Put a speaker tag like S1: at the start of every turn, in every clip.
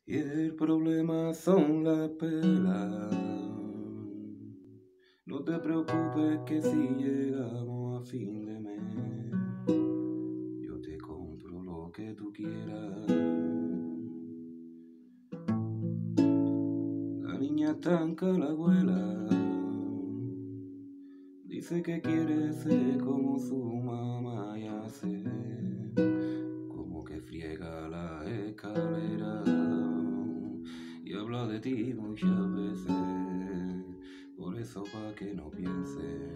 S1: Y el problema son las pelas. No te preocupes que si llegamos a fin de mes, yo te compro lo que tú quieras. La niña estanca la abuela, dice que quiere ser como su mamá y hace como que friega la escalera y habla de ti muchas veces, por eso pa' que no piense.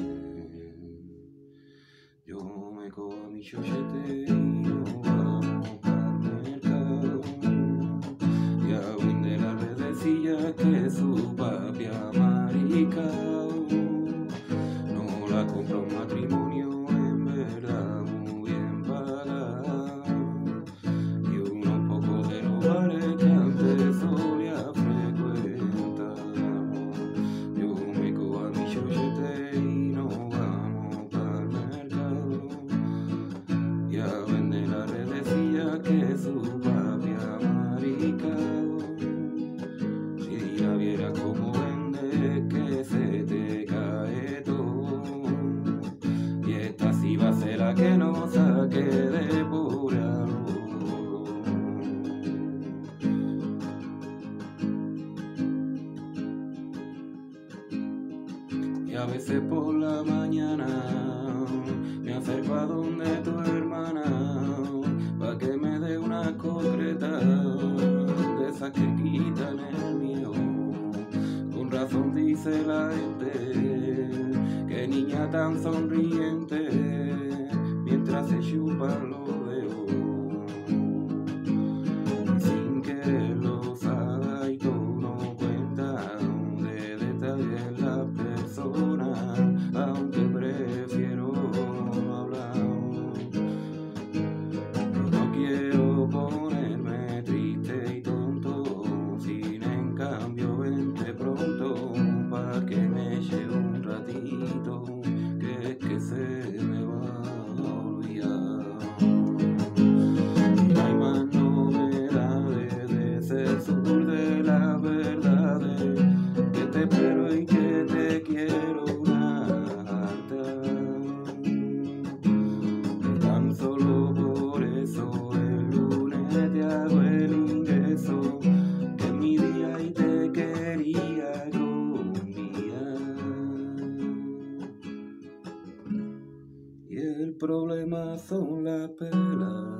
S1: Yo me cojo a mi chochete y nos vamos pa'l mercado y a vender las redecillas que su papi ha maricao. No la compra un matrimonio en verdad muy bien pagado y unos pocos de los bares que antes solía frecuentar. Yo me cojo a mi chochete y nos vamos pa'l mercado y a vender la redecilla que su papi ha maricao. Si la viera como vende, que se te cae todo. Y esta sí va a ser la que nos saque de pura lodo. Y a veces por la mañana me acerco a donde tu hermana pa' que me dé una concreta de esas que quitan el miedo. Con razón dice la gente, que niña tan sonriente mientras se chupan los dedos. Y sin querer lo sabe y todo no cuenta de detalles la persona, aunque prefiero no hablar. No quiero ponerme triste y tonto, sin en cambio vente pronto pa' que me eche un ratito, que es que se me va a olvidar. Y no hay más novedades de ese sur de las verdades, que te espero y que te quiero una harta. Y tan solo por eso el lunes te hago el ingreso, que es mi día y te quería convidar. Y el problema son las pelas.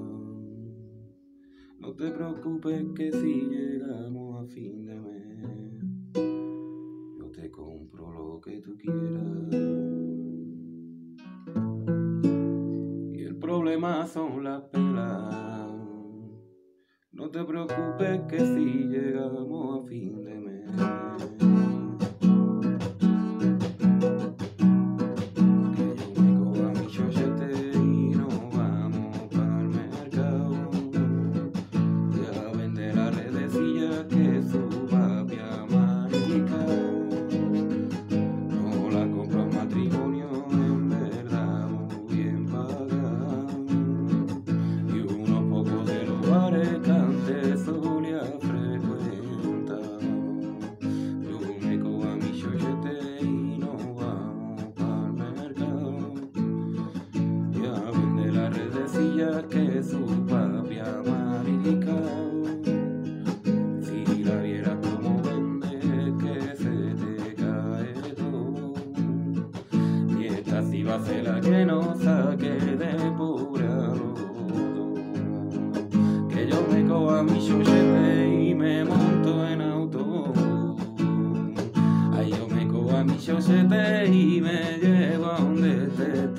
S1: No te preocupes que si llegamos a fin de mes, yo te compro lo que tú quieras. Y el problema son las pelas. No te preocupes que si llegamos a fin de mes, que yo me cojo a mi chochete y nos vamos pa'l mercado y a vender la redecilla que su papi ha maricao. No la compra un matrimonio en verdad muy bien pagado y unos pocos de los bares que antes solía frecuentar. Yo me cojo a mi chochete y nos vamos pa'l mercado y a vender la redecilla que su papi ha maricao. Si la vieras como vende, que se te cae todo. Y esta sí va a ser la que nos saque de pura lodo. Que yo me cojo a mi chochete y me monto en auto. Ay, yo me cojo a mi chochete y me llevo a donde esté